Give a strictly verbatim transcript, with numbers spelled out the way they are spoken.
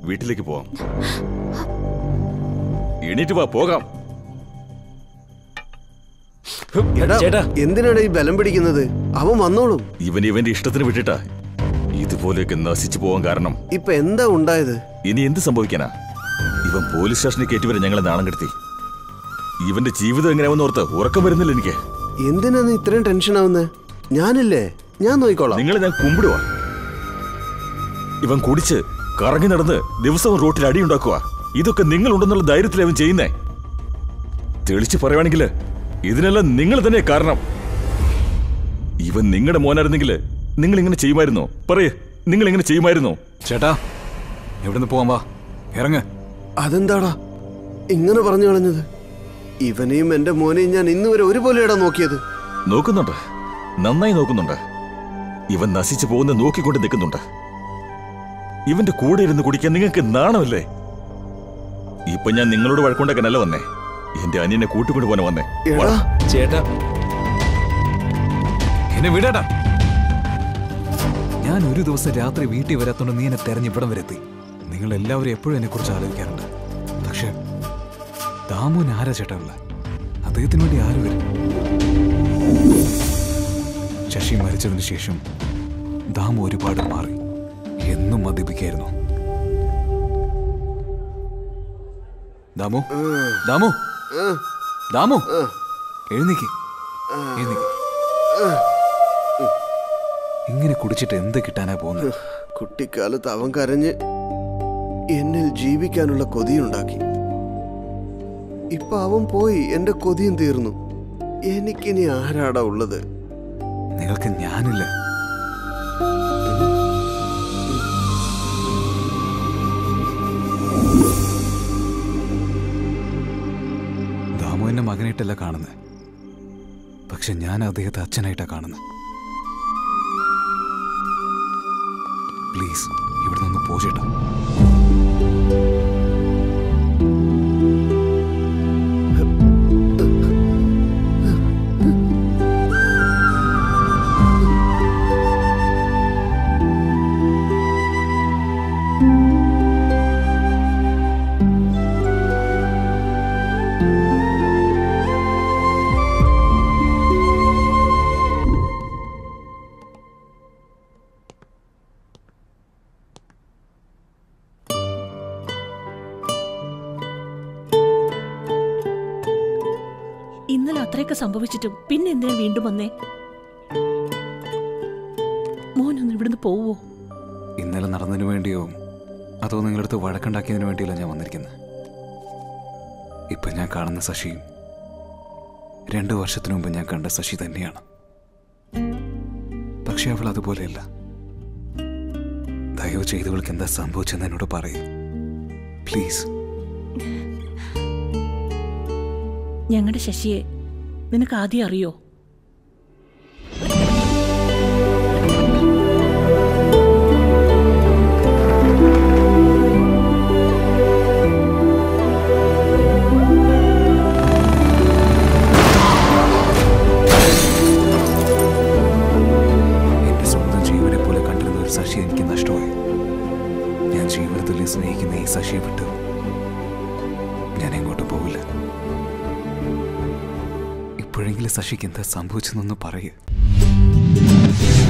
വീട്ടിലേക്ക് പോവാം. എണീറ്റ് വാ, പോകാം. എന്തിനാണ് ഈ ബലം പിടിക്കുന്നത്? അവൻ വന്നോളും. ഇവൻ ഇവന്റെ ഇഷ്ടത്തിന് വിട്ടിട്ടാ ഇതുപോലെയൊക്കെ നശിച്ചു പോവാൻ കാരണം. ഇപ്പൊ എന്താ ഉണ്ടായത്? ഇനി എന്ത് സംഭവിക്കാനാ? ഇവൻ പോലീസ് സ്റ്റേഷനിൽ കയറ്റിവരെ ഞങ്ങളെ നാണം കെടുത്തി. ഇവന്റെ ജീവിതം എങ്ങനെയാവെന്ന് ഓർത്ത് ഉറക്കം വരുന്നില്ല എനിക്ക്. എന്തിനാണ് ഇത്രയും ടെൻഷൻ ആവുന്നത്? ഞാനില്ലേ, ഞാൻ നോക്കിക്കോളാം. നിങ്ങളെ ഞാൻ കുമ്പിടുവാ. ഇവൻ കുടിച്ച് കറങ്ങി നടന്ന് ദിവസവും റോട്ടിൽ അടിയുണ്ടാക്കുക. ഇതൊക്കെ നിങ്ങളുണ്ടെന്നുള്ള ധൈര്യത്തിൽ അവൻ ചെയ്യുന്നേ. തെളിച്ച് പറയുവാണെങ്കിൽ ഇതിനെല്ലാം നിങ്ങൾ തന്നെ കാരണം. ഇവൻ നിങ്ങളുടെ മോനായിരുന്നെങ്കിൽ നിങ്ങൾ ഇങ്ങനെ ചെയ്യുമായിരുന്നോ? പറയേ, നിങ്ങൾ ഇങ്ങനെ ചെയ്യുമായിരുന്നോ? ചേട്ടാ, എവിടുന്ന് പോവാൻ വാ, ഇറങ്ങ്. അതെന്താടാ ഇങ്ങനെ പറഞ്ഞു കളഞ്ഞത്? ഇവനെയും എന്റെ മോനെയും ഞാൻ ഇന്ന് വരെ ഒരുപോലെയാടാ നോക്കിയത്. നോക്കുന്നുണ്ട്, നന്നായി നോക്കുന്നുണ്ട്. ഇവൻ നശിച്ചു പോകുന്ന നോക്കിക്കൊണ്ട് നിൽക്കുന്നുണ്ട്. ഇവന്റെ കൂടെ ഇരുന്ന് കുടിക്കാൻ നിങ്ങൾക്ക് നാണമല്ലേ? ഇപ്പൊ ഞാൻ നിങ്ങളോട് വഴക്കുണ്ടാക്കാനല്ല വന്നേ, എന്റെ അനിയനെ കൂട്ടിക്കൊണ്ട് പോകാൻ വന്നേ. ചേട്ടാ, എന്നെ വിടടാ. ഞാൻ ഒരു ദിവസം രാത്രി വീട്ടിൽ വരാത്തോണ്ട് നീ എന്നെ തെരഞ്ഞ് ഇവിടം വരെത്തി. നിങ്ങൾ എല്ലാവരും എപ്പോഴും എന്നെ കുറിച്ച് ആലോചിക്കാറുണ്ട്. പക്ഷെ ദാമുവിന് ആരാ ചേട്ടാ ഉള്ള? അദ്ദേഹത്തിന് വേണ്ടി ആര് വരും? ശശി മരിച്ചതിന് ശേഷം ദാമു ഒരുപാട് മാറി. എന്നും മദ്യപിക്കായിരുന്നു. ദാമു, ദാമു, ദാമു, എഴുന്നേക്ക്, എഴുന്നേക്ക്. ഇങ്ങനെ കുടിച്ചിട്ട് എന്ത് കിട്ടാനാ പോകുന്നത്? കുട്ടിക്കാലത്ത് അവൻ കരഞ്ഞ് എന്നിൽ ജീവിക്കാനുള്ള കൊതിയുണ്ടാക്കി. ഇപ്പൊ അവൻ പോയി, എന്റെ കൊതിയും തീർന്നു. എനിക്കിനി ആരാടാ ഉള്ളത്? നിങ്ങൾക്ക് ഞാനില്ല. ദാമു എന്നെ മകനായിട്ടല്ല കാണുന്നത്, പക്ഷെ ഞാൻ അദ്ദേഹത്തെ അച്ഛനായിട്ടാ കാണുന്നത്. പ്ലീസ് ഇവിടെ നിന്ന് പോ ചേട്ടാ. ഇന്നലെ അത്രയൊക്കെ സംഭവിച്ചിട്ടും പിന്നെ എന്തിനാ വീണ്ടും വന്നേ? മോനൊന്ന് ഇവിടുന്ന് പോവോ? ഇന്നലെ നടന്നതിന് വേണ്ടിയോ അതോ നിങ്ങളടുത്ത് വഴക്കുണ്ടാക്കിയതിന് വേണ്ടിയല്ല ഞാൻ വന്നിരിക്കുന്നത്. ഇപ്പൊ ഞാൻ കാണുന്ന ശശിയും രണ്ടു വർഷത്തിനു മുമ്പ് ഞാൻ കണ്ട ശശി തന്നെയാണ്. പക്ഷെ അവൾ അതുപോലെയല്ല. ദയവ് ചെയ്തവൾക്ക് എന്താ സംഭവിച്ചെന്ന് എന്നോട് പറയൂ പ്ലീസ്. ഞങ്ങളുടെ ശശിയെ നിനക്ക് ആദ്യം അറിയോ? എന്റെ സ്വന്തം ജീവനെ പോലെ കണ്ടിരുന്ന ഒരു ശശി എനിക്ക് നഷ്ടമായി. ഞാൻ ജീവിതത്തിൽ സ്നേഹിക്കുന്ന ഈ ശശിയെ വിട്ടു ഞാൻ എങ്ങോട്ടും പോവില്ല. ഇപ്പോഴെങ്കിലും ശശിക്ക് എന്താ സംഭവിച്ചെന്നൊന്ന് പറയൂ.